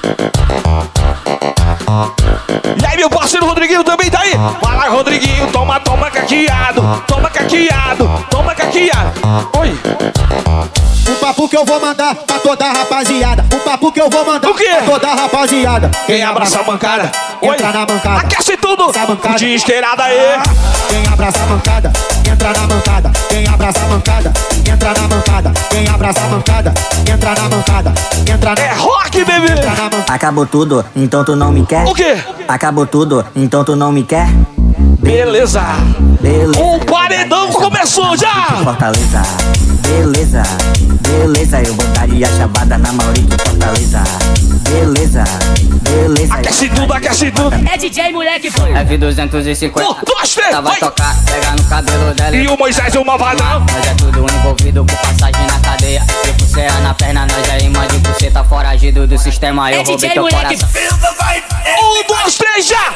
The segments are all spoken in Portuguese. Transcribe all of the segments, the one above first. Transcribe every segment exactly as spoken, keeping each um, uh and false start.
E aí, meu parceiro Rodriguinho também tá aí. Vai lá, Rodriguinho, toma, toma caqueado. Toma caqueado, toma caqueado. Oi. O papo que eu vou mandar pra toda a rapaziada. O papo que eu vou mandar o quê? pra toda a rapaziada. Quem abraça a bancada, entra na bancada. Aquece tudo. De esquerda aí. Quem abraça a bancada, entra na bancada. Quem abraça a bancada, entra na bancada. Quem abraça a bancada, entra na bancada. Entra na... É rock, bebê. Acabou tudo, então tu não me quer? O quê? Acabou tudo, então tu não me quer? Beleza. Beleza. O paredão começou já. Fortaleza. Beleza. Beleza, eu botaria a chavada na Maurício Fortaleza. Beleza. Beleza. Aquece tudo, aquece tudo. É D J, moleque, foi. F duzentos e cinquenta. Um, dois, três, ela vai vai. tocar, pegar no cabelo dela. E o Moisés é uma vadão. Nós é tudo envolvido com passagem na cadeia. E pulseira na perna, nós é imã de buceta foragido do sistema. Eu É roubei D J, teu moleque. coração. Um, dois, três, já.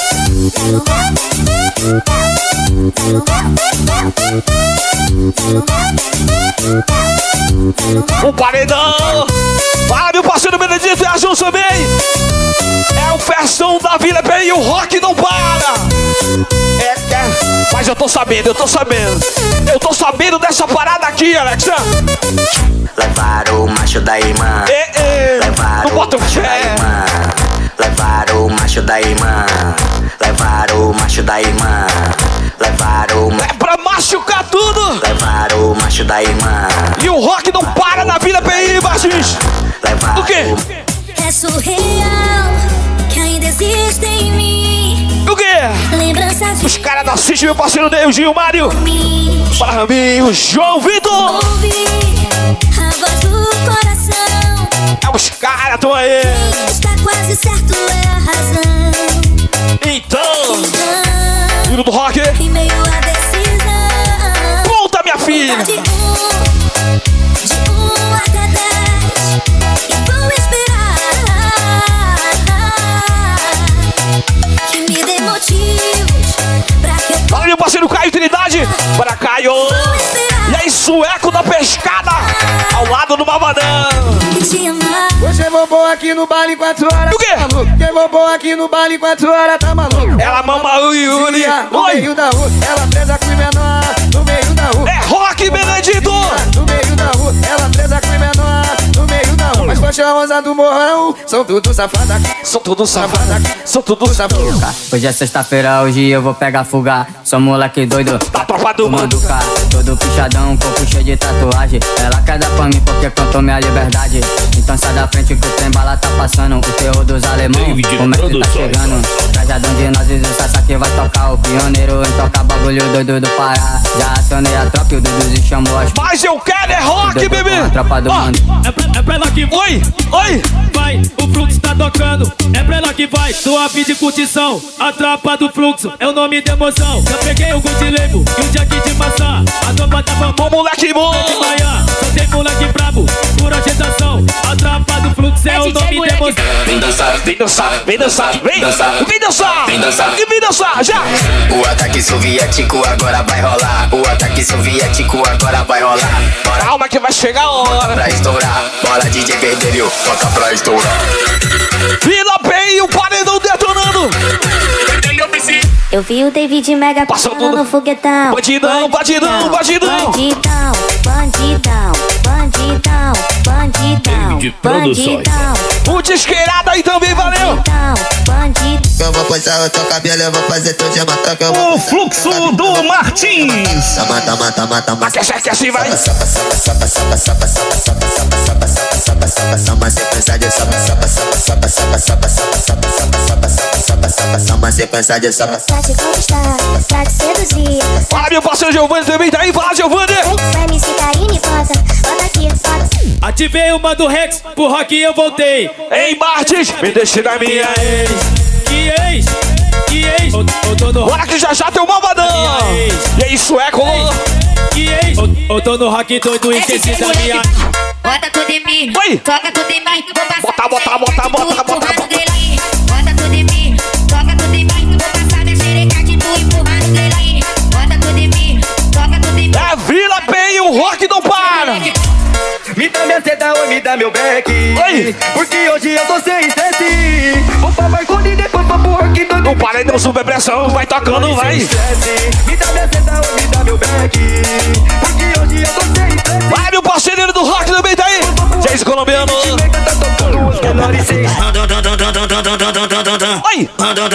O paredão. Fala, meu parceiro Benedito e a Jus também. É o versão da Vila P e o rock não para. É, é. Mas eu tô sabendo, eu tô sabendo. Eu tô sabendo dessa parada aqui, Alexa. Levaram o macho da irmã. É, é. Levaram Não bota o macho fé. da irmã. Levaram o macho da irmã. Levaram o macho da irmã. Levaram o É pra machucar tudo. Levaram o macho da irmã. E o rock não para na Vila P I, Martins. Levaram O quê? É surreal que ainda existe em mim. O quê? Lembranças de Os caras não assistem, meu parceiro Neil, Mário. mim. Para Raminho, João Vitor. Ouvi a voz do coração. É, os caras tão aí. Está quase certo, é a razão. Então, Então, filho do rock. em meio à decisão, Conta, minha filha. de um, de um até dez, e vou esperar que me dê motivos pra que eu Fala, meu parceiro Caio Trindade. Para Caio. E aí, sueco da pescada. Ao lado do Malvadão. te amar. Você bombou aqui no baile quatro horas. O quê? Tá maluco? Quem bombou aqui no baile quatro horas, tá maluco? Ela mama o Yuri. No Oi. meio da rua, ela presa com o menor. No meio da rua. É rock, Benedito. No meio da rua, ela presa com o menor. No meio da rua. As coxas rosas do morrão são tudo safada. São tudo safada. São tudo safada. Hoje é sexta-feira, hoje eu vou pegar fuga. Sou moleque doido, Da tropa do mundo. manduca. Todo pichadão, corpo cheio de tatuagem. Ela quer dar pra mim porque cantou minha liberdade. Então sai da frente que o trem bala tá passando. O terror dos alemão, o mestre tá chegando. Trajadão de nós e o Sasaki vai tocar. O pioneiro em tocar bagulho doido do Pará. Já acionei a tropa e o Dudu chamou as Mas eu quero é rock, doido bebê. com a tropa do Ó, mundo. É pra, é pra ela que Oi, oi. vai, o fluxo tá tocando. É pra ela que vai, suave de curtição. A tropa do fluxo é o nome de emoção. Eu peguei o Gucci Lebo e o Jack de maçã. A tropa tava Ô, moleque bom. de manhã. Só tem moleque brabo, por agitação. A tropa do fluxo é É o D J, nome de moleque. emoção. Vem dançar, Vem dançar, vem dançar, vem. Dançar. Vem dançar. Vem dançar. E vem dançar, já. o ataque soviético agora vai rolar. O ataque soviético agora vai rolar. Bora Calma que vai chegar a hora. pra estourar. Bora D J Verdelho, toca pra estourar. Vila P e o paredão detonando. Eu vi o David Mega Passou passando tudo. no foguetão. Bandidão, bandidão, bandidão. Bandidão, bandidão, bandidão, bandidão, bandidão, O desqueirado aí também, valeu. bandidão, bandidão. Eu vou posar o teu cabelo, eu vou fazer teu dia matar que eu vou. O fluxo do Martins. Mata, mata, mata, mata. Aquece, aquece, vai. Sapa, sapa, sapa, sapa, sapa, sapa, sapa, sapa, sapa, sapa, sapa, sapa, sapa, uma sequência de sapa, sapa, sapa, sapa, sapa, sapa, sapa, sapa, sapa, sapa, sapa, sapa, sapa, uma sequência de sapa. Pra te conquistar, pra te seduzir. Fala, meu parceiro Giovanni também tá aí. Fala, Giovanni. Vai me citar e me bota, bota aqui, bota. Ativei uma do Rex, pro rock eu voltei. Ei, Martins, me deixe na minha ex. Que ex, que ex. Eu, eu tô no Bora que já já tem o malvadão. E aí, sueco. que ex. Eu, eu tô no rock doido, esqueci da minha. Bota tudo em mim, Oi. toca tudo em mim, vou passar Bota, bota, bota, bota, bota, empurrando bota. dele. Bota tudo em mim, toca tudo em mim, vou passar minha xereca de tu empurrando dele. Bota tudo em mim, toca tudo em mim. É Vila P e o rock não para. Me dá minha seda, oi, me dá dá meu back. Oi. Porque hoje eu tô sem estresse. O papai conde depois pra porque doido. O paredão super pressão, vai tocando, vai. Me dá minha seta, me dá meu back. Porque hoje eu tô sem estresse. Vai, meu parceiro do rock também tá aí. Jason Colombiano. Oi.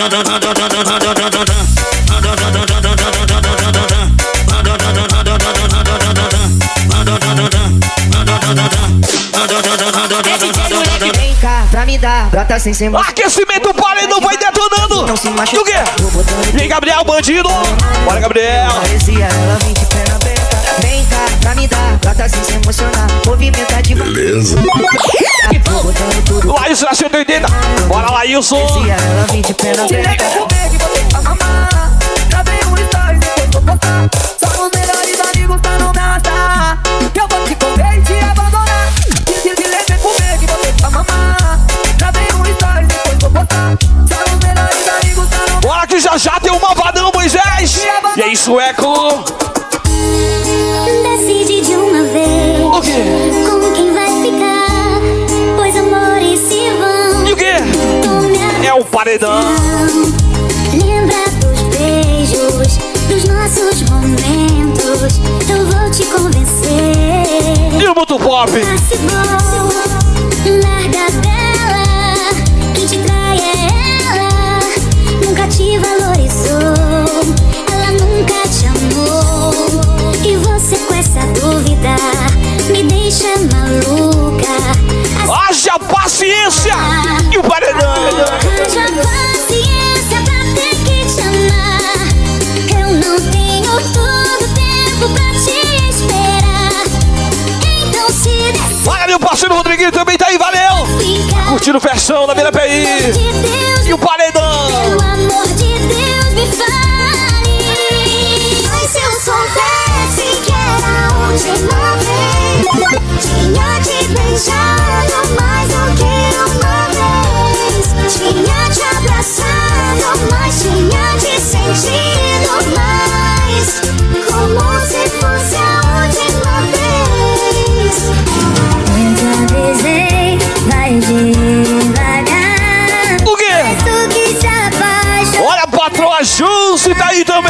Vem cá pra me dar, brota sem ser. Aquecimento, o paredão vai detonando. Não se machuca. E o quê? Vem, Gabriel, bandido. Bora, Gabriel. Ela vem de perna aberta. Vem cá pra me dar, brota sem se emocionar. Movimenta de beleza. Laílson na cento e oitenta. Bora, Laílson. Ela vem de perna aberta. Gravei um story, depois vou postar. Só os melhores amigos pra não me arrastar. Eu vou te comer e te abandonar. Se lembra comer que você tá mamar. Gravei um story, depois vou postar. Só os melhores amigos pra não. Bora que já já tem um malvadão, Moisés. E aí, sueco. Decide de uma vez O quê? com quem vai ficar, pois amores se vão. E o quê? É o paredão. Lembra dos beijos, dos nossos momentos. Eu vou te convencer. E o Muto Pop? Passe bom, larga dela. Quem te trai é ela. Nunca te valorizou, ela nunca te amou. E você com essa dúvida me deixa maluca. Haja paciência! E o paredão? Haja paciência pra ter que te amar. Eu não tenho todo tempo pra te esperar. Então se decide. Olha, meu parceiro Rodriguinho também tá aí, valeu! Curtindo o versão da Vila P I. E o paredão? Pelo amor de Deus, me fale. Mas se eu soubesse que era a última vez, tinha te beijado mais do que uma vez. Tinha te abraçado, mas tinha te sentido mais. Como se fosse a última vez. Eu te avisei, vai devagar. O quê? Tu que se apaixonou. Olha a patroa Júcia tá aí também.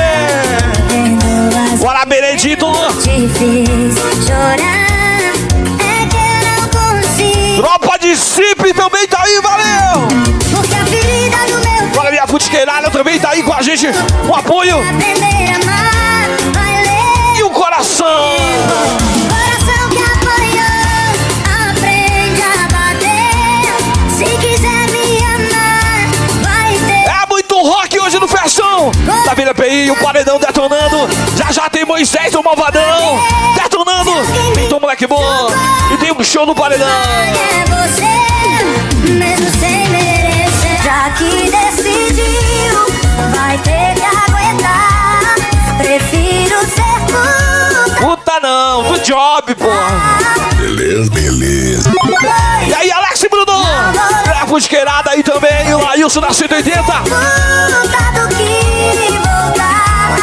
Bora, Benedito. Te fiz chorar, é que eu não consigo. Tropa de Cip também tá aí, valeu! Porque a ferida do meu Bora, minha futiqueirada também tá aí com a gente. O apoio aprender a amar, vai ler. e o coração. Coração que apanhou, aprende a bater. Se quiser me amar, vai ter. É muito rock hoje no Festão da Vila P I, o paredão detonando. Já já tem Moisés, o malvadão, detonando. Tem Tom Moleque Bom e tem um show no paredão. É você, mesmo sem merecer. Já que decidiu, vai ter que aguentar. Prefiro ser puta. Puta não, do job, porra. Beleza, beleza. E aí, Alex e Bruno? É a futiqueirada aí também, o Laílson da cento e oitenta. Puta do que voltar.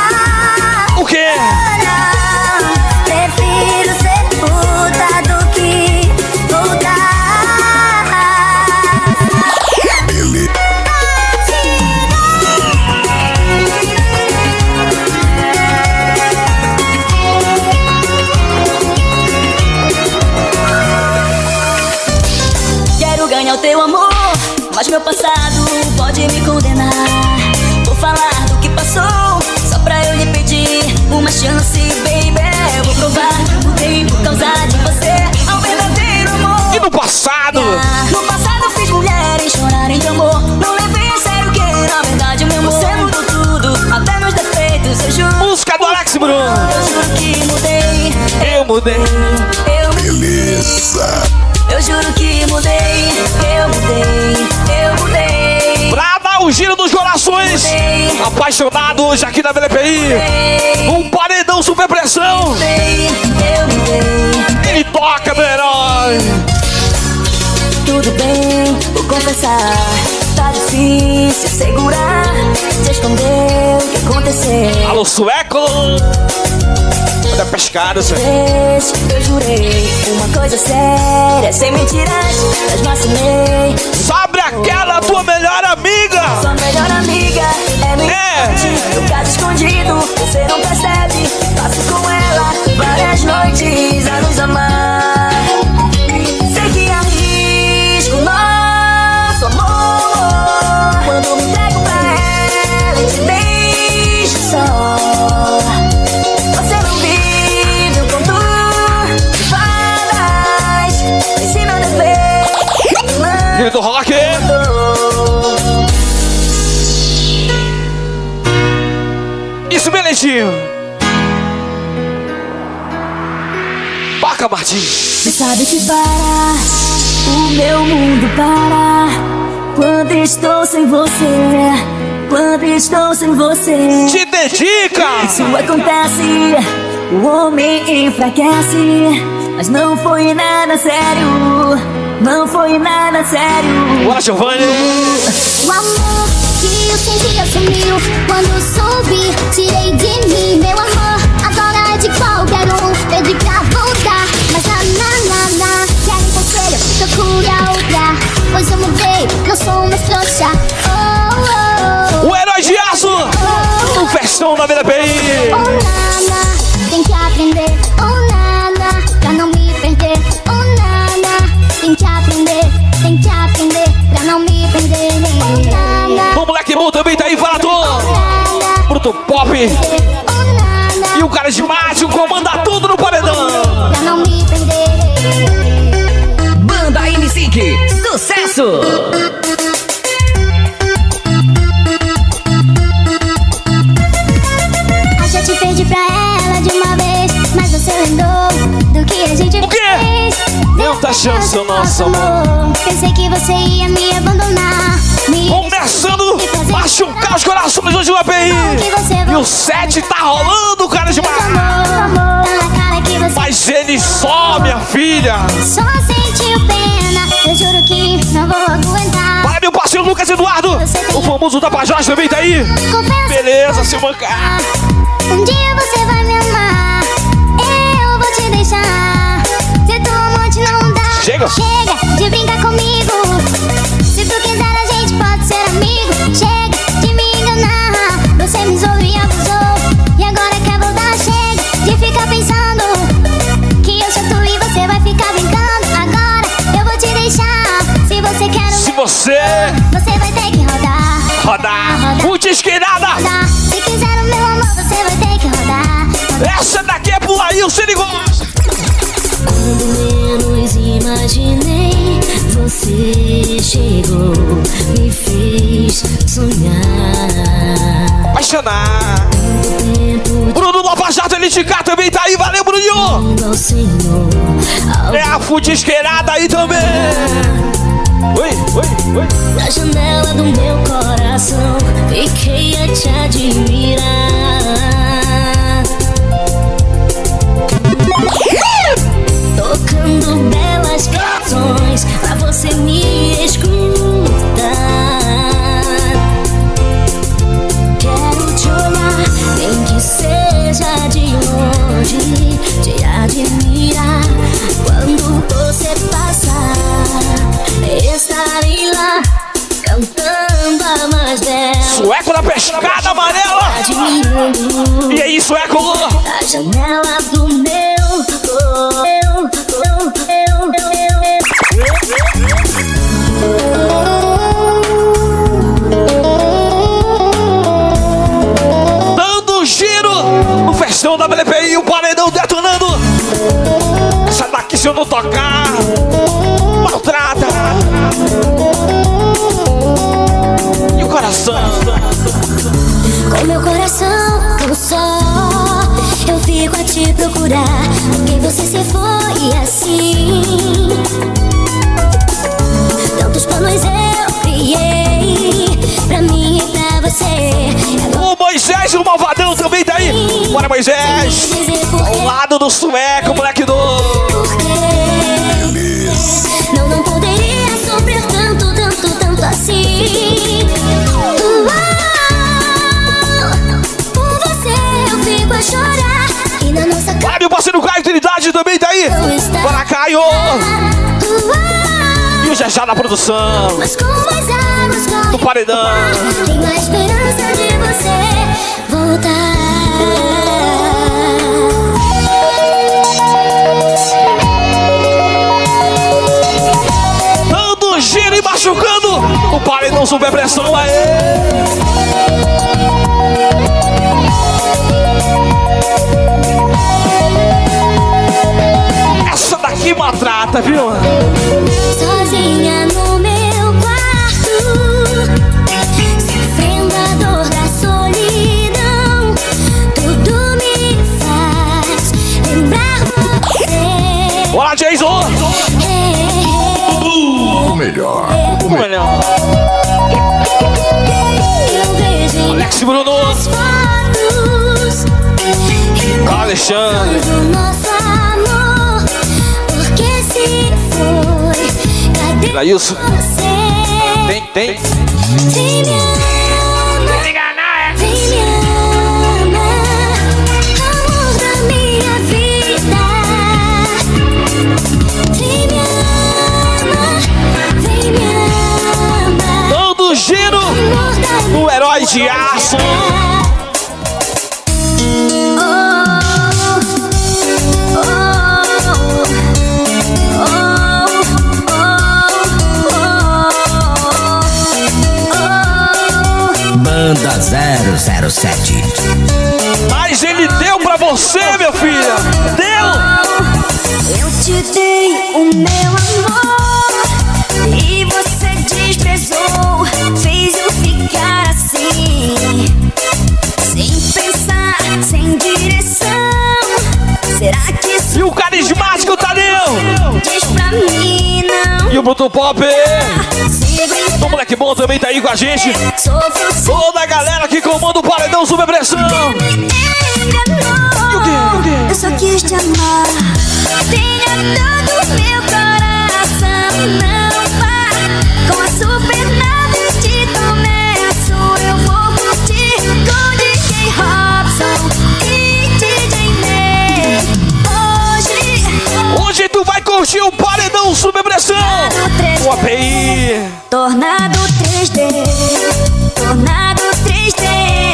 O quê? Prefiro ser puta do que voltar. Beleza. Quero ganhar o teu amor, mas meu passado pode me condenar. Vou falar do que passou, só pra eu lhe pedir uma chance, baby. Eu vou provar que mudei por causa de você, ao verdadeiro amor. E no passado? No passado fiz mulheres chorarem de amor. Não levei a sério que na verdade meu amor. Você mudou tudo, até meus defeitos, eu juro. Música do Alex Bruno. Eu juro que mudei. Eu mudei. Eu Beleza. Eu juro que mudei, eu mudei, eu mudei. Pra dar o giro dos corações, Mudei. apaixonados aqui na V L P I. Um paredão super pressão. Mudei, eu mudei. Ele toca, meu herói. Tudo bem, vou confessar. Tá difícil segurar, te esconder o que aconteceu. Alô, sueco. Da pescada, cê. Eu jurei uma coisa séria, sem mentiras, mas vacilei. Sobre aquela tua melhor amiga. Sua melhor amiga é minha é. No caso escondido, você não percebe. Passo com ela várias noites a nos amar. Sei que arrisco nosso amor quando me entrego pra ela e te deixo só. Você não vive o conto de fadas. Esse meu dever. Grito rock. Isso, Belentinho. Paca, Martins. Você sabe que para, o meu mundo para quando estou sem você, quando estou sem você. Te dedica! Isso acontece, o homem enfraquece, mas não foi nada sério, não foi nada sério. Bora, Giovanni! O amor que eu sentia sumiu quando soube, tirei de mim, meu amor. Agora é de qualquer um, pedi pra voltar, mas na, na, na, na. Quero um conselho, procura outra, pois eu mudei, não sou mais trouxa. Oh, oh, oh. O herói de aço! Oh, oh, o festão da vida bem! Oh, nana, tem que aprender, oh, nana, pra não me perder. Oh, nana, tem que aprender, tem que aprender, pra não me perder. Oh, nana, o moleque bom também tá aí, Valato! Bruto Pop! E o cara de mate comanda tudo no paredão. Pra não me perder. Banda N cinco, sucesso! A gente perdi pra ela de uma vez, mas você lembrou do que a gente o quê? fez. Não tá chance o nosso amor. Pensei que você ia me abandonar, me começando a machucar os corações hoje uma bem. E o set tá rolando, cara de mar. Mas ele só, minha filha. Só sentiu pena, eu juro que não vou aguentar. Vai, meu parceiro Lucas Eduardo, o famoso Tapajós também tá aí. Beleza, se mancar. Um dia você vai me amar, eu vou te deixar. Se tu amante não dá, chega, chega de brincar comigo. Se tu quiser a gente pode ser amigo. Chega de me enganar, você me zoou e abusou, e agora quer voltar. Chega de ficar pensando que eu sou tu e você vai ficar brincando. Agora eu vou te deixar. Se você quer o Se você você vai ter que rodar. Rodar, muito esquerada. Se quiser o meu amor, você vai ter que rodar. Essa daqui é pro Laílson, ele gosta. Quando menos imaginei, você chegou, me fez sonhar. Apaixonar. Bruno Nova Jato, ele de cá também tá aí, valeu, Bruninho. É a futisqueirada aí também. Oi, oi, oi. Na janela do meu coração, fiquei a te admirar. Tocando belas canções pra você me escutar. Quero te olhar, nem que seja de longe, te admirar. Quando você passar, estarei lá cantando a mais bela. Sueco da pescada amarela. E aí, Sueco? A janela do meu dando giro no festão da B L P I, o paredão detonando. Essa daqui, se eu não tocar, maltrata. E o coração? Com meu coração como só, eu fico a te procurar. Porque você se foi assim. Tantos planos eu criei pra mim e pra você. O Moisés, o malvadão também tá aí. Bora, Moisés. Ao lado do Sueco, moleque do... Não, não poderia sofrer tanto, tanto, tanto assim. Uau, por você eu fico a chorar. E na nossa casa Caio e o Jajá na produção. Mas com mais águas corre do paredão. Tenho a esperança de você voltar. Dando giro e machucando o paredão sob a pressão. Aê! Essa daqui maltrata, viu? Sozinha no meu quarto, sofrendo a dor da solidão. Tudo me faz lembrar você. Bora, Jason! O melhor. O melhor. Eu vejo Alex Bruno. as fotos, Alexandre. do nosso amor. Porque se foi, cadê Era isso? você? Tem, tem. Vem me ama, vem me ama, amor da minha vida. Vem me ama, vem me ama, Dando giro amor da minha no herói de aço. Banda zero zero sete. Mas ele deu pra você, meu filho. Deu. Eu te dei o meu amor e você desprezou, fez eu ficar assim, sem pensar, sem direção. Será que isso E o carismático Tadeu. diz pra mim não? E o Bruto Pop. Sigo em O moleque bom também tá aí com a gente. sofro sem Toda a galera que comanda o paredão sob a pressão. me enganou. Eu só quis te amar. Tenha todo meu coração. Não vá com a supernave te começo. Eu vou curtir com D J Robson e D J Ney. Hoje, Hoje tu vai curtir o paredão sob a pressão. O A P I. Tornado três D, Tornado três D.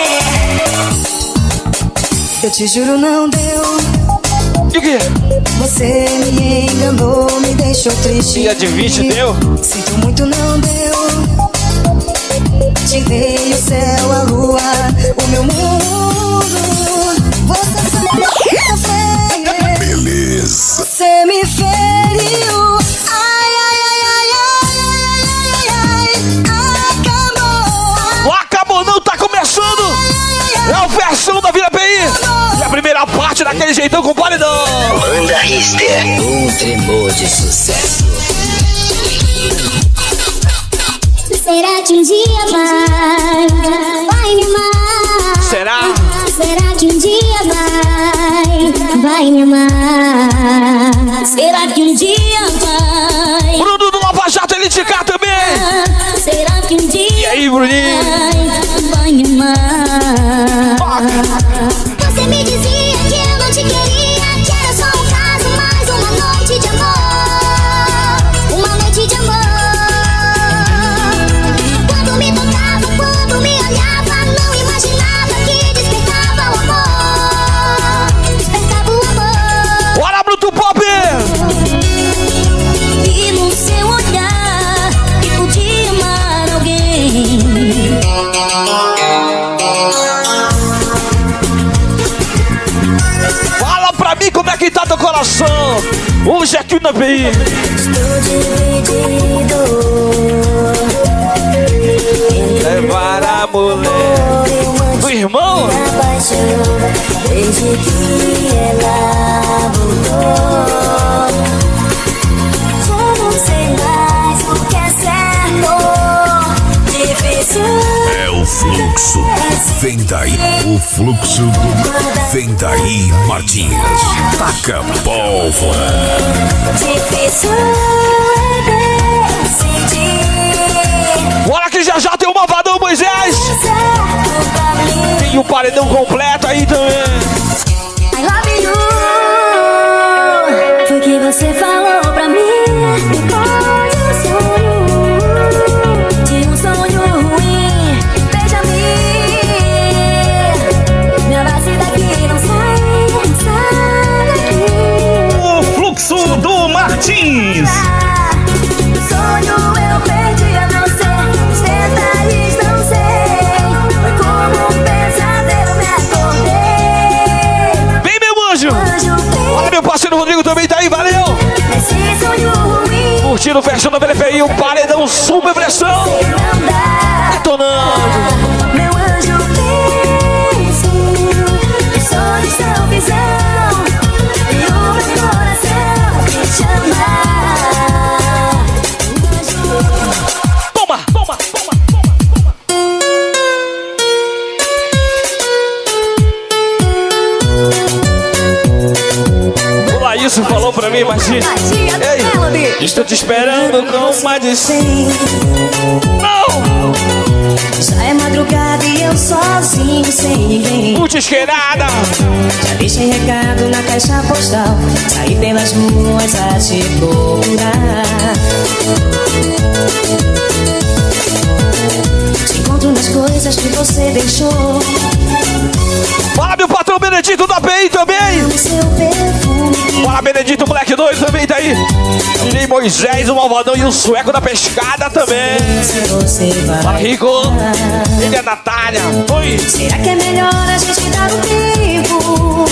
Eu te juro não deu. E o quê? Você me enganou, me deixou triste. Dia de vinte deu? Sinto muito, não deu. Te dei o céu, a lua, o meu mundo. Você só Beleza. Você me feriu. Ai, ai, ai, ai, ai, ai, ai, ai, acabou. Não acabou não, tá começando. É a versão da Vila P I. E a primeira parte daquele jeitão com o paredão. Banda Rister. Um tremor de sucesso. Será que um dia vai, vai me amar? Será? Será que um dia vai, vai me amar? Será que um dia vai? Bruno do Lava Jato Elite K também. Será que um dia E aí, Bruninho? vai, vai me amar? Você me dizia que eu não te queria, que era só um caso, mais uma noite de amor, uma noite de amor. Quando me tocava, quando me olhava, não imaginava que despertava o amor, despertava o amor. Bora, Bruto Pop! E no seu olhar, que podia amar alguém. Fala pra mim como é que tá teu coração. Hoje aqui na P I. Estou dividido. Levar a mulher do irmão. Desde que ela voltou, já não sei mais o que é certo. Difícil É o fluxo. Vem daí. O fluxo do Vem daí, Martins. Taca pólvora. Difícil é decidir. Bora que já já tem o Malvadão Moisés. Certo pra mim. E o paredão completo aí também. I love you. Foi que você falou. curtindo, fechando a B L P I, o paredão super pressão. Detonando. Meu anjo penso, sonhos são visão, e o meu coração te chama. Toma, toma, toma, toma, toma. O Laísson falou pra mim, imagina. Ei, estou te esperando com mais de cem. Não! Já é madrugada e eu sozinho, sem ninguém. Muito esquerada. Já deixei recado na caixa postal, saí pelas ruas a te procurar. Te encontro nas coisas que você deixou. Fala, meu patrão Benedito da P I também. Fala, Benedito, moleque dois também tá aí. E Moisés, o Malvadão e o Sueco da Pescada também. Fala, Rico. Ele é Natália. Oi. Será que é melhor a gente dar um tempo?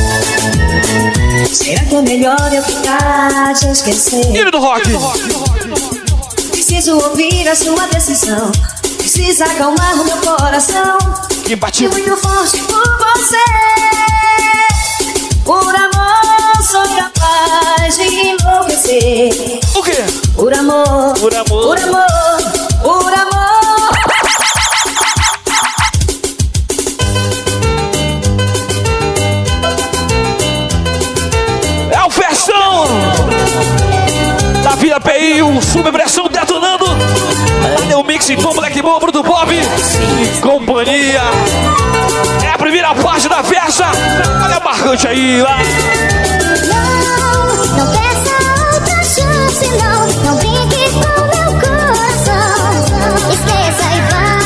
Será que é melhor eu ficar te esquecer? Filho do rock. Preciso ouvir a sua decisão. Precisa acalmar o meu coração. Que bateu muito forte por você. Por amor sou capaz de enlouquecer. O quê? Por amor, por amor, por amor, por amor. É o festão da Vila P I, o subpressão detonando. Cadê o mix com o Black Bomb do Bob e companhia? É a primeira parte da festa. Olha a marcante aí lá. Não, não peça outra chance, não. Não brinque com meu coração. Esqueça e vá.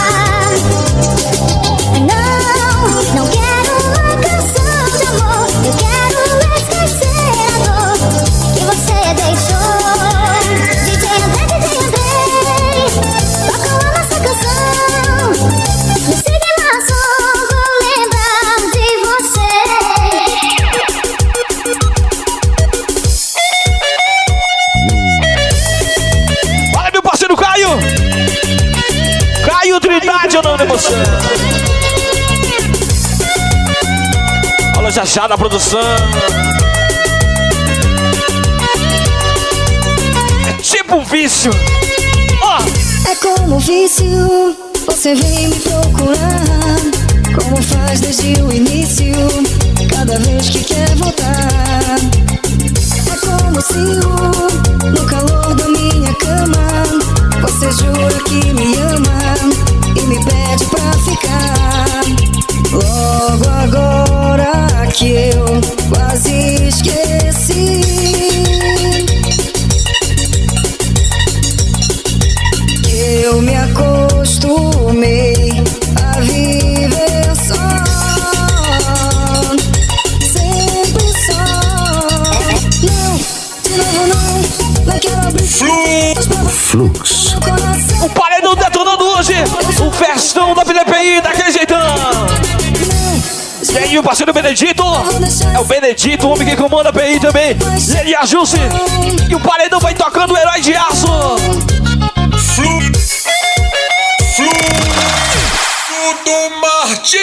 Não, não quero uma canção de amor. Eu quero esquecer a dor que você deixou. D J André, D J André, toca a nossa canção. Me siga lá, só vou lembrar de você. Olha, meu parceiro Caio. Caio Trindade é o nome de você. Olha o Jajá da produção. É tipo um vício. Ó. É como um vício, você vem me procurar. Como faz desde o início, cada vez que quer voltar. É como se o, no calor da minha cama, você jura que me ama e me pede pra ficar. Logo agora que eu quase esqueci que eu me acostumei a viver só, sempre só. Não, de novo não, não quero abrir Flux. O paredão detonando hoje. O festão da P D P I daquele jeitão. E aí o parceiro Benedito. É o Benedito, o homem que comanda a P I também. Ele e a Jusce. E o paredão vai tocando o Herói de Aço. Flux. do Martim.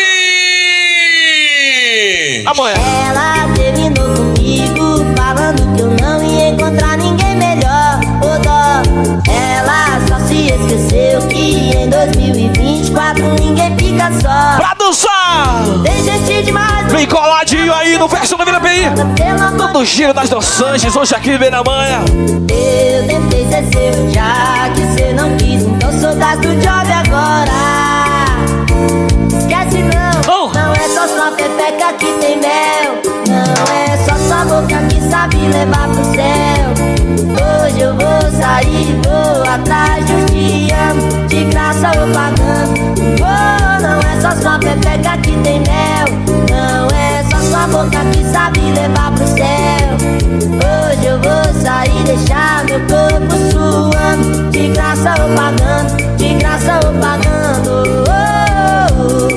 Amanhã. Ela terminou comigo, falando que eu não ia encontrar ninguém melhor. Ô dó, ela só se esqueceu que em dois mil e vinte e quatro ninguém fica só. Pra dançar! Tem gente demais. Vem coladinho aí no Festa da Vila P I. Todo giro das dançantes, hoje aqui vem na manhã. Eu tentei ser seu, já que cê não quis, então sou das do job agora. Esquece não, oh. Não é só sua pepeca que tem mel. Não é só sua boca que sabe levar pro céu. Hoje eu vou sair, vou atrás de um te amo, de graça ou pagando. Oh, não é só sua pepeca que tem mel. Não é só sua boca que sabe levar pro céu. Hoje eu vou sair, deixar meu corpo suando, de graça ou pagando, de graça ou pagando. Oh,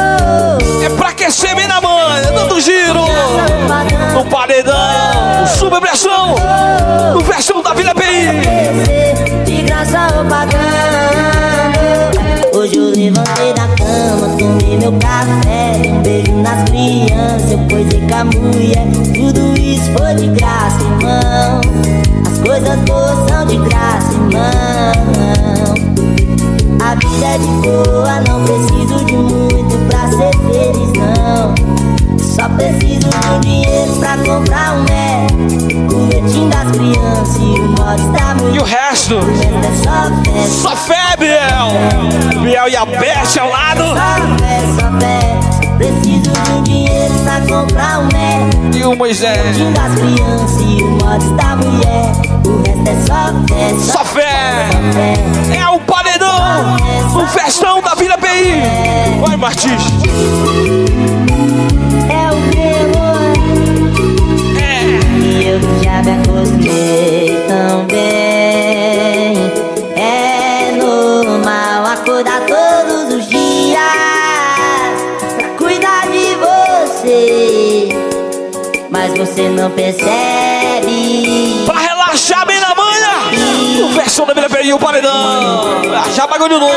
oh, oh. É pra aquecer bem na manhã, dando giro no paredão, Sob pressão, no festão da Vila P I. De graça ou pagando. Hoje eu levantei da cama, tomei meu café, um beijo nas crianças, eu posei com a mulher. Tudo isso foi de graça, irmão. As coisas boas são de graça, irmão. A vida é de boa, não preciso de muito pra ser feliz, não. Só preciso de um dinheiro pra comprar um médico, o leitinho das crianças e o modo da mulher. E o resto? O resto é só fé. Só fé, Biel. Biel e a Beth ao lado. Só fé, só fé. Preciso de um dinheiro pra comprar um médico, e o Moisés. O leitinho das crianças e o modo da mulher. O resto é só fé. Só, só fé. Só fé. É o paredão. O festão da Vila P I. Vai, Martins. É o que, amor? É. E eu já me acostumei tão bem. É normal acordar todos os dias pra cuidar de você, mas você não percebe. Pra relaxar bem na manhã. O festão da Vila P I, o paredão. Já bagulho novo.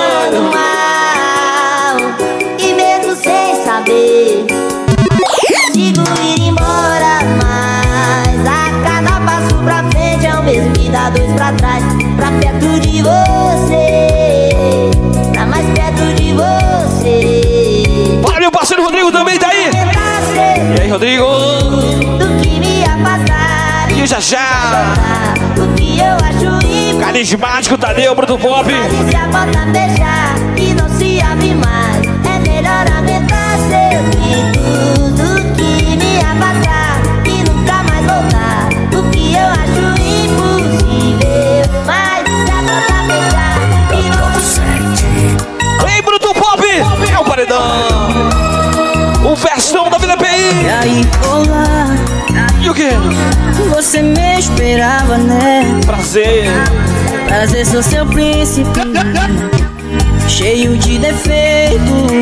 E mesmo sem saber, sigo ir embora, mas a cada passo pra frente é o mesmo que dá dois pra trás. Pra perto de você, pra mais perto de você. Bora, meu parceiro Rodrigo também tá aí. E aí, Rodrigo? Do que me afastar e o Jajá. O que eu acho impossível. Carismático, Tadeu, Bruto Pop. Mas se a porta fechar e não se abre mais, é melhor aumentar seus gritos do que me afastar e nunca mais voltar. O que eu acho impossível, mas se a porta fechar e não... Ei, Bruto Pop! É o paredão! O festão da Vila P I! E aí, olá! E o quê? Você me esperava, né? Prazer! Prazer, sou seu príncipe, cheio de defeitos.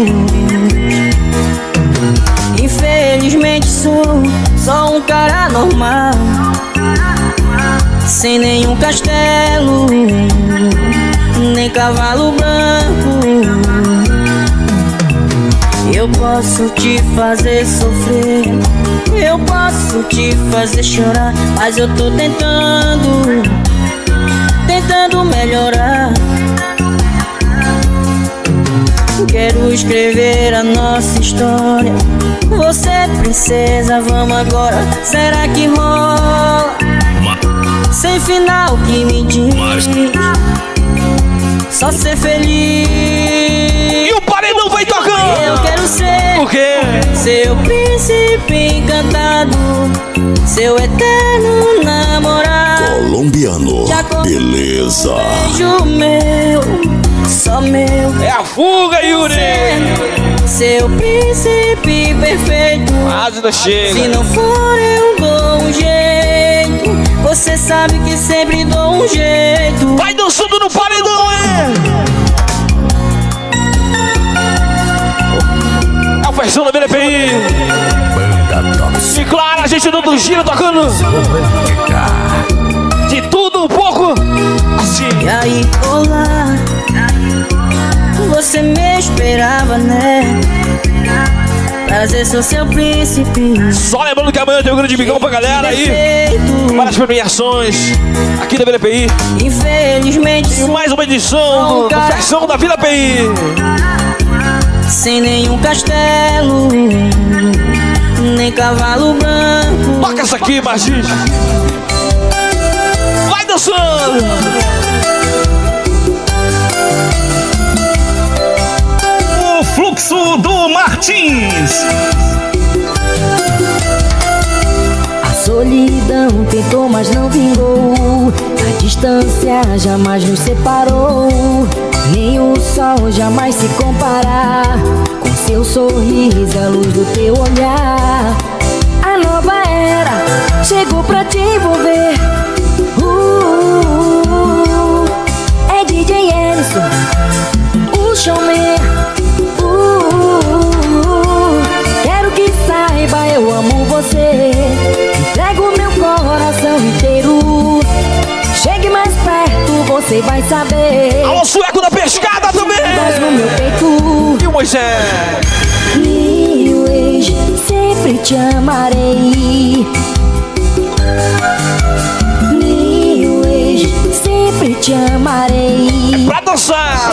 Infelizmente sou só um cara normal, sem nenhum castelo, nem cavalo branco. Eu posso te fazer sofrer, eu posso te fazer chorar, mas eu tô tentando, tentando melhorar. Quero escrever a nossa história. Você é princesa, vamos agora. Será que rola? Sem final que me diz, só ser feliz. E o paredão vai tocando. Eu quero ser o quê? Seu príncipe encantado, seu eterno namorado. Colombiano, beleza. Beijo meu, só meu. É a fuga, Yuri. Seu príncipe perfeito. Quase não chega. Se não for, eu dou um jeito. Você sabe que sempre dou um jeito. Vai dançando no paredão, é? É o festão da Vila P I. E claro, a gente dando giro, tocando de tudo um pouco assim. E aí, olá, você me esperava, né? Prazer, sou seu príncipe. Só lembrando que amanhã tem um grande bigão pra galera aí. Várias premiações aqui da Vila P I. Infelizmente e mais uma edição da festão da Vila P I. Sem nenhum castelo, nem cavalo branco. Toca essa aqui, Martins. Vai dançando. O fluxo do Martins. A solidão tentou, mas não vingou. A distância jamais nos separou. Nem o sol jamais se comparar com seu sorriso, a luz do teu olhar. A nova era chegou pra te envolver. uh, uh, uh, É D J Ellison, o showman. uh, uh, uh, Quero que saiba, eu amo você. Entrego meu coração Moisés. Meu ex, sempre te amarei. Meu ex, sempre te amarei. Pra dançar.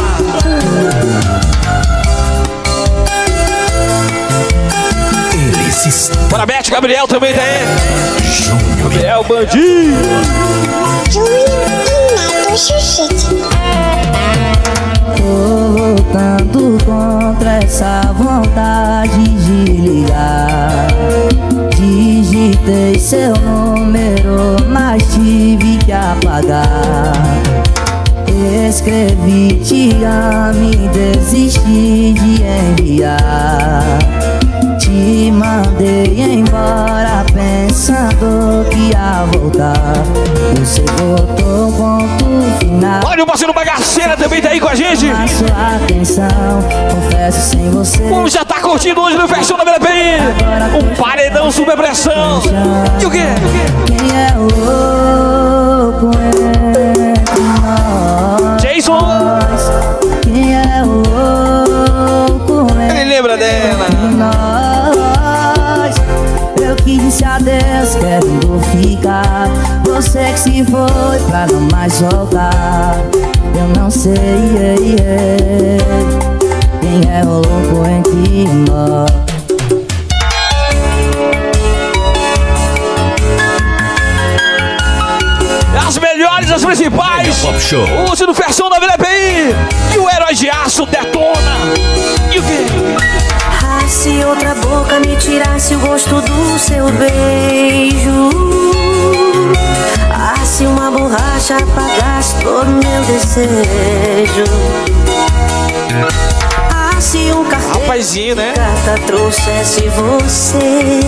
Eles Bora, Beth, Gabriel também tá aí. Gabriel Bandinho. Tô voltando contra essa vontade de ligar. Digitei seu número, mas tive que apagar. Escrevi te amo e desisti de enviar. Te mandei embora pensando que ia voltar. Você voltou, ponto final. Olha o parceiro Bagaceira também tá aí com a gente. A sua atenção, confesso sem você. Um já tá curtindo hoje no Festão da Vila P I. Um paredão super pressão. E o quê? Quem é o louco entre nós? Jason. Quem é o louco entre Ele lembra dela. nós? Eu que disse adeus querendo ficar. Você que se foi pra não mais voltar. Eu não sei yeah, yeah. Quem é o louco entre nós? As melhores, as principais. Pop Show. Use no Festão da Vila P I. E o Herói de Aço detona. E o quê? Ah, se outra boca me tirasse o gosto do seu beijo. Ah, se uma borracha apagasse todo meu desejo. Ah, se um cartão Rapazinho, né? carta trouxesse você.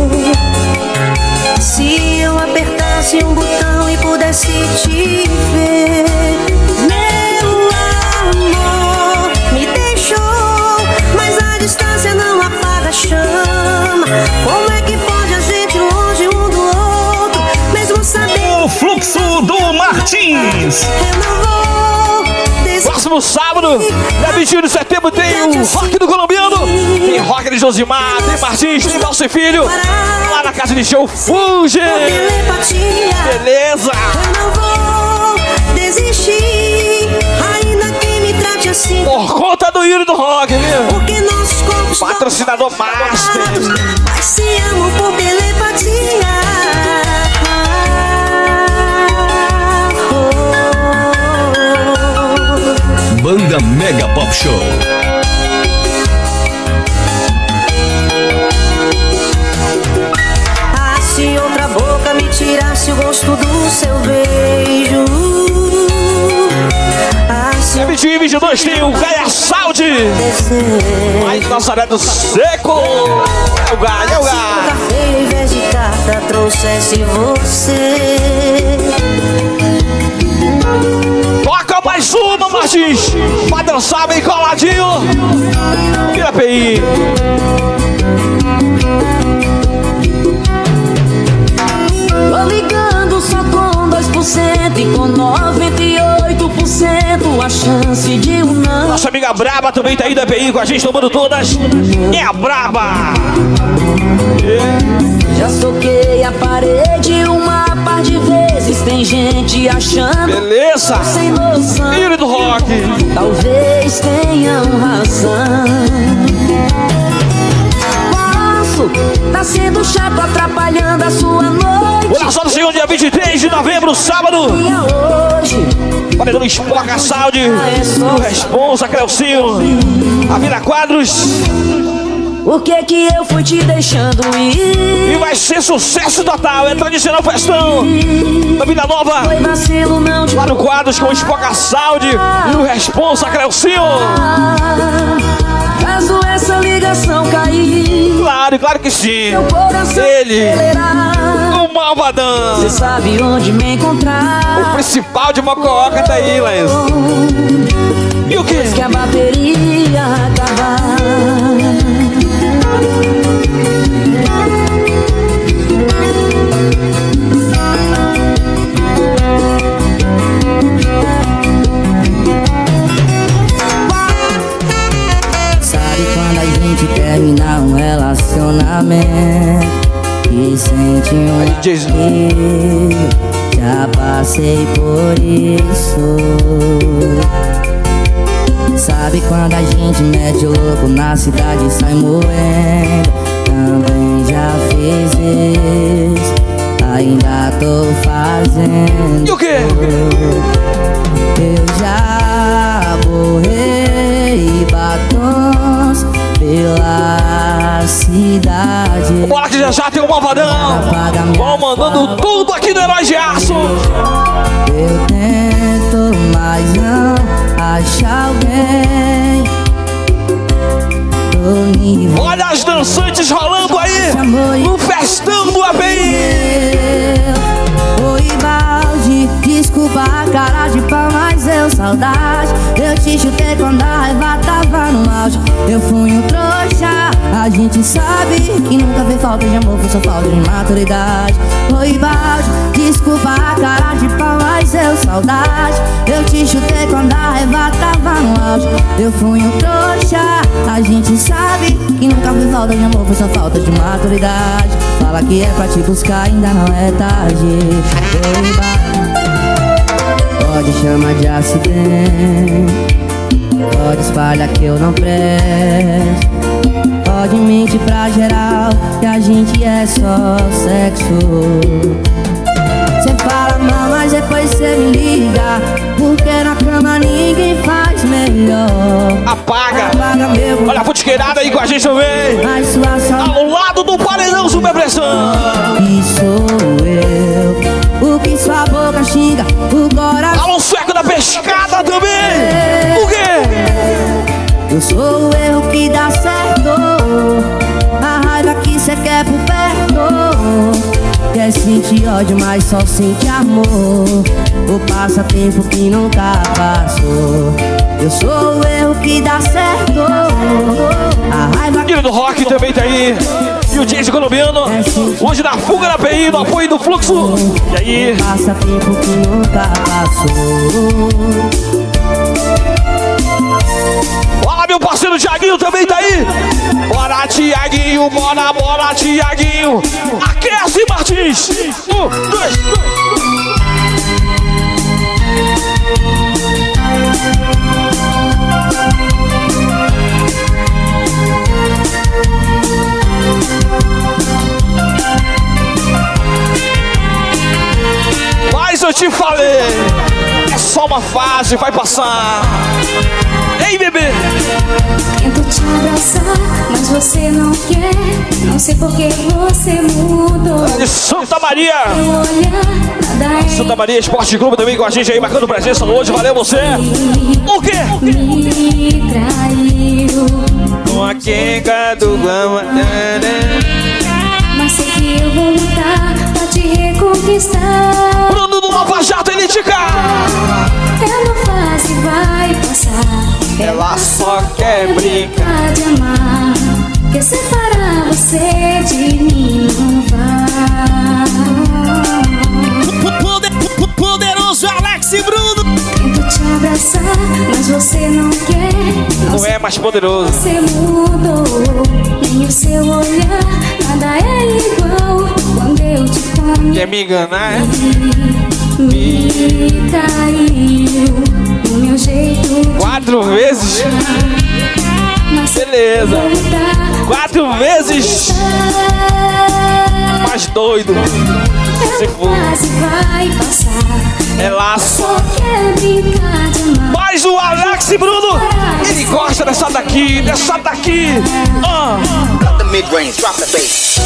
Se eu apertasse um botão e pudesse te ver. Meu amor me deixou, mas a distância não apaga a chama. Como é que pode a gente longe um do outro, mesmo sabendo? O Fluxo do Martins. Eu não vou desistir. Próximo sábado, dia vinte e um de setembro, tem o Rock do Colombiano. Tem Rock de Josimar, tem Martins, tem Valse Filho. Lá na casa de show Fuge. Beleza. Eu não vou desistir, ainda que me trate assim. Por conta do Yuri do Rock, viu? Porque nossos corpos Patrocinador Master. mas se amam por telepatia. Banda Mega Pop Show. Ah, se outra boca me tirasse o gosto do seu beijo. Ah, se vinte e um e vinte e dois tem o Gaia Saúde. Aí Nazaré do Seco. É o Gaia, é o Gaia. café em vez de carta trouxesse você. Toca mais uma, Martins. Pra dançar bem coladinho. Vira P I. Tô ligando só com dois por cento e com noventa e oito por cento a chance de um não. Nossa amiga Braba também tá aí da P I com a gente, tomando todas. É a Braba. Já soquei a parede uma par de vezes. Tem gente achando Beleza. sem noção. Yuri do Rock. Talvez tenham razão. Posso tá sendo chato, atrapalhando a sua noite. O Nação do Senhor, dia vinte e três de novembro, sábado. Hoje Paredão Espoca Saúde. O Responsa, Cleucinho. A Vila Quadros. o que que eu fui te deixando ir? E vai ser sucesso total. É tradicional festão da Vida Nova. Foi vacilo, não te Lá no Quadros com o Espoca Saúde. E o Responsa, Cleucinho. Caso essa ligação cair, Claro, claro que sim. meu coração Ele, acelerar. o Malvadão. Você sabe onde me encontrar. O principal de Mococa tá aí, Laís. E o que? Depois que a bateria acabar. gente terminar um relacionamento e sente um alívio. Já passei por isso. Sabe quando a gente mete o louco na cidade e sai moendo? Também já fiz isso, ainda tô fazendo. E o quê? Eu já borrei batons pela cidade. Bora que já já tem um malvadão. Vão mandando tudo aqui no Herói de Aço. Eu tento, mas não acho alguém. Olha as dançantes rolando aí no festão do A P I. Oi, balde, desculpa a cara de pau, mas eu saudade. Eu te chutei quando a raiva tava no auge. Eu fui um trouxa, a gente sabe que nunca fez falta de amor, foi só falta de maturidade. Oi, balde, desculpa a cara de pau, mas eu saudade. Eu te chutei quando a raiva tava no auge. Eu fui um trouxa, a gente sabe que nunca fez falta de amor, foi só falta de maturidade. Fala que é pra te buscar, ainda não é tarde. Oi, balde, pode chamar de acidente, pode espalhar que eu não presto, pode mentir pra geral que a gente é só sexo. Cê fala mal, mas depois cê me liga, porque na cama ninguém faz melhor. Apaga, Apaga meu. Olha a futiqueirada aí com a gente também. Ao lado do paredão Super Pressão. E sou eu, o que sua boca xinga, o coração. Alô, sueco da pescada também. O quê? Eu sou o erro que dá certo, a raiva que cê quer por perto. Quer sentir ódio, mas só sente amor. O passatempo que nunca passou. Eu sou o erro que dá certo, a raiva que... do rock também tá aí. E o Jason colombiano hoje na fuga da P I, no apoio do Fluxo. E aí? O passatempo que nunca passou. Olha, meu parceiro Tiaguinho também tá aí. Bora, Tiaguinho, bora, bora, Tiaguinho. Aquece, Martins. Um, dois, dois. Mas eu te falei, é só uma fase, vai passar. Ei, bebê! Tento te abraçar, mas você não quer. Não sei por que você mudou. De Santa Maria! Olhar, Santa Maria Esporte Clube também com a gente aí, marcando presença hoje. Valeu você! O quê? Me traiu. Com a quenga do Guama. Mas sei que eu vou lutar pra te reconquistar. Bruno do Nova Jato, ele te cá. É uma fase, vai passar. Ela só quer brincar de amar. Quer separar você de mim, não vai. Poderoso Alex e Bruno. Tento te abraçar, mas você não quer. Não, não é mais poderoso. Você mudou, nem o seu olhar. Nada é igual quando eu te conheci. Quer me enganar, é? Me traiu o meu jeito. Quatro vezes? Beleza. Quatro vezes? Mais doido. Se for. Vai passar. Ela só quer brincar de amar. Mas o Alex e Bruno, ele gosta dessa daqui, dessa daqui. Uh. Drop the mid-range, drop the bass.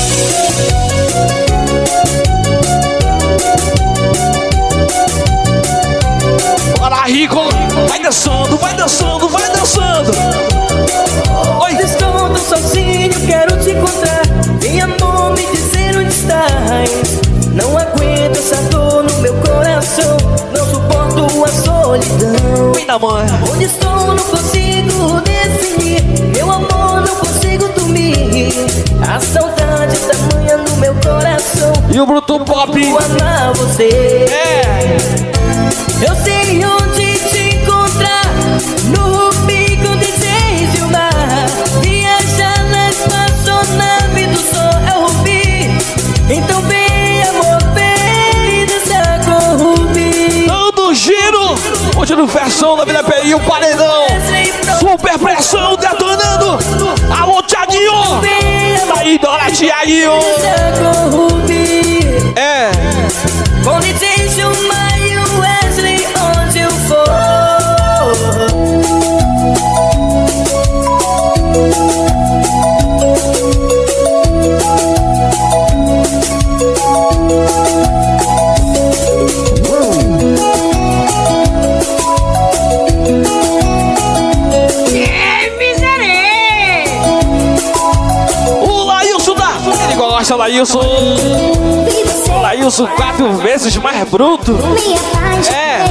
Bora, Rico, vai dançando, vai dançando, vai dançando. Oi. Estou tão sozinho, quero te encontrar. Vem, amor, me dizer onde estás. Não aguento essa dor no meu coração. Não suporto a solidão. Vem da mãe. Onde estou, não consigo definir. Meu amor, não consigo dormir. A saudade tamanha no meu coração. E o Bruto Pop. Eu amar você. É. Eu sei onde te encontrar. No pico de Gilmar. Viajar pressão da Vila P I, o paredão. Super pressão detonando. Alô, Thiaguinho. Daí, Dora, Thiaguinho. É. Bonitinho, Maio, Wesley, onde eu for. O Lailson da... Ele gosta, Lailson. O Lailson quatro vezes mais bruto. É.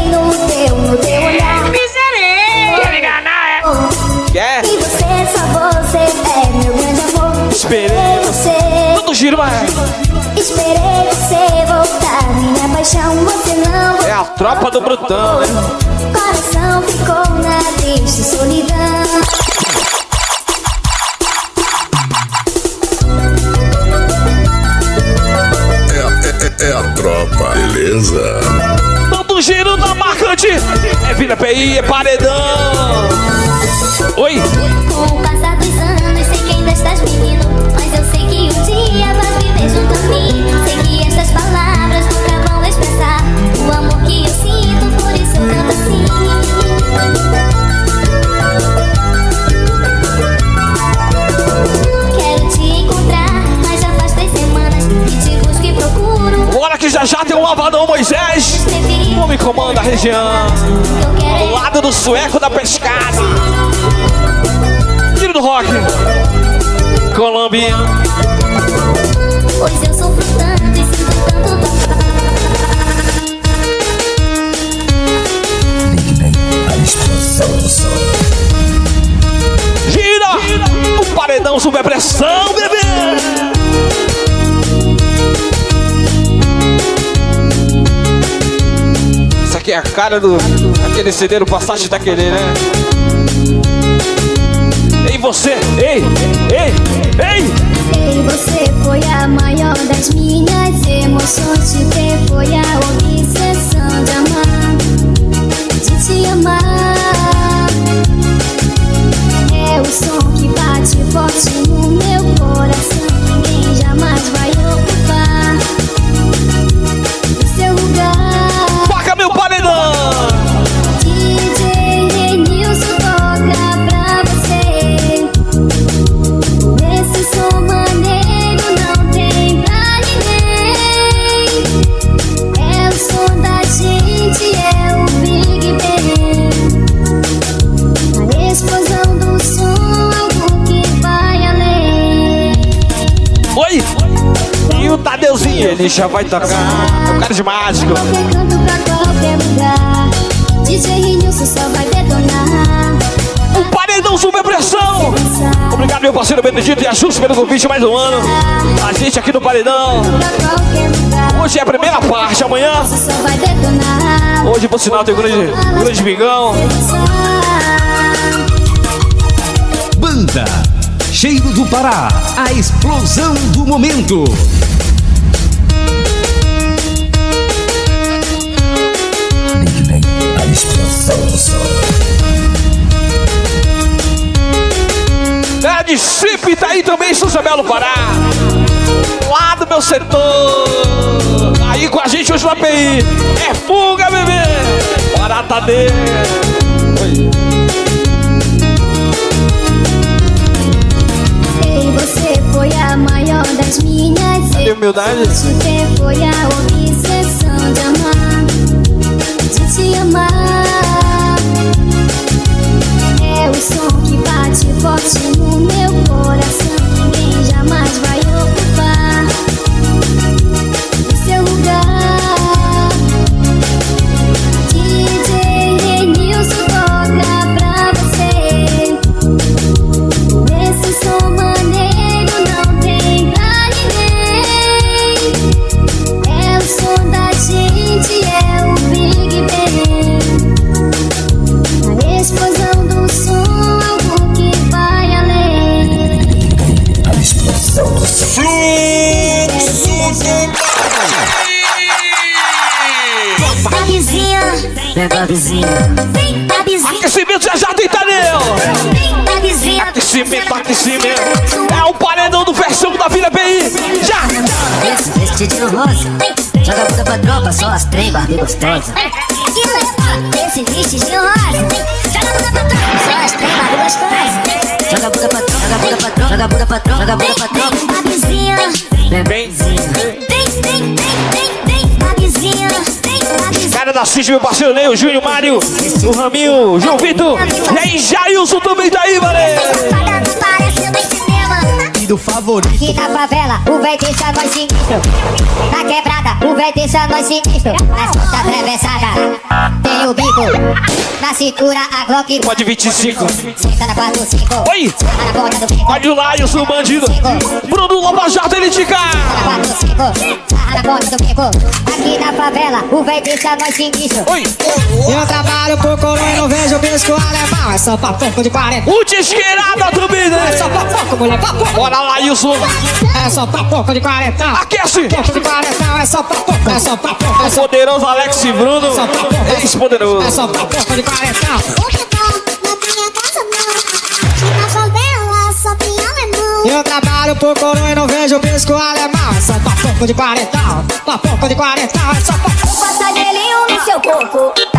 Quer me enganar, é? Quer? E você, só você é meu grande amor. Esperei você. Todo giro, mas... Esperei você voltar. Minha paixão você não. É a tropa do Brutão, né? Coração ficou na triste solidão. É, é, é a tropa, beleza? Todo giro da marcante. É Vila P I, é paredão. Oi. Com o passar dos anos, sei que ainda estás mentindo, mas eu sei que um dia vais viver junto a mim. Sei que estas palavras nunca vão expressar o amor que eu sinto, por isso eu canto assim. Quero te encontrar, mas já faz três semanas que te busco e procuro. Bora que já já tem um lavadão, Moisés. O homem comanda a região. Do lado do sueco da pescada. Tiro do rock. Colômbia. Pois eu sofro tanto e sinto tanto dor. A explosão do som. Gira. O paredão sob a pressão, bebê. Isso aqui é a cara do... Aquele C D do Passagem da Querer, né? Ei, você! Ei! Ei! Ei! Sei, você foi a maior das minhas emoções. Te ter foi a obsessão de amar, de te amar. É o som que bate forte no meu coração. Ninguém jamais vai ocupar o seu lugar. Toca meu paredão! D J Renilson toca pra você. Esse som maneiro não tem pra ninguém. É o som da gente, é o Big Bang. A explosão do som, algo que vai além. Oi! E o Tadeuzinho, ele já vai tocar. É o cara de mágico. Qualquer canto pra qualquer lugar. D J Renilson só vai detonar. O paredão sob a pressão! Obrigado, meu parceiro Benedito e a Jus pelo convite mais um ano. A gente aqui no paredão. Hoje é a primeira parte, amanhã. Só vai detonar. Hoje, por sinal, tem o grande, grande Mingão. Banda Cheiro do Pará, a explosão do momento. Big Bang, a explosão do som. É de Chip, tá aí também, São Isabel, Pará. Lá do meu setor. Aí com a gente hoje na P I. É fuga, bebê. Bora, Tadeu. Oi. Sei, você foi a maior das minhas. Cadê humildade? Te ter foi a obsessão de amar, de te amar. É o som que bate forte no meu coração. Ninguém jamais vai ocupar o seu lugar. D J Renilson toca pra você. Esse som maneiro não tem pra ninguém. É o som da gente, é o Big Bang. A explosão do som, algo que vai além. A explosão do som. Vem, Babizinha. Vem, Babizinha. Vem, Babizinha. aquecimento já já tem Tadeu. Aquecimento, aquecimento. É o paredão do versão da Vila B I. Já! Esse vestidinho rosa, joga a bunda pra tropa, só as três Barbie gostosas. Esse vestidinho rosa, joga a bunda pra tropa, só as três Barbie gostosas. Joga a bunda pra tropa, joga a bunda pra tropa, joga a bunda pra tropa, joga a bunda pra tropa. Babizinha, benzinha. Vem, vem, vem, vem, vem, babizinha. Cara da Cis, meu parceiro Ney, o Júnior, Mário, o Raminho, o João Vitor. E aí, Jailson também tá aí, valeu! Do favorito. Aqui na favela, o véi deixa nós sinistro. Na quebrada, o véi deixa nós sinistro. Nas pontas atravessadas, tem o bico. Na cintura, a Glock. Pode vinte e cinco. Senta na quatro cinco. Oi! Olha o Lailson, o bandido. Bruno Lava Jato, ele de cá. Na ponta do bico. Aqui na favela, o véi deixa nós sinistro. Oi! Eu trabalho por coroa e não vejo bisco alemão. É só pra pouco de quarenta. O desqueirada também, né? É só pra pouco, mulher, pra pouco. Bora lá, Wilson. É só pra pouco de quarenta. Aquece. Pouco de quarenta, é só pra pouco. É só pra pouco. O poderoso Alex e Bruno. Ex-poderoso. É só pra pouco de quarenta. Eu trabalho por coroa e não vejo bisco alemão. É só pra pouco de quarenta. Pra pouco de quarenta, é só pra pouco. Passa gelinho no seu corpo.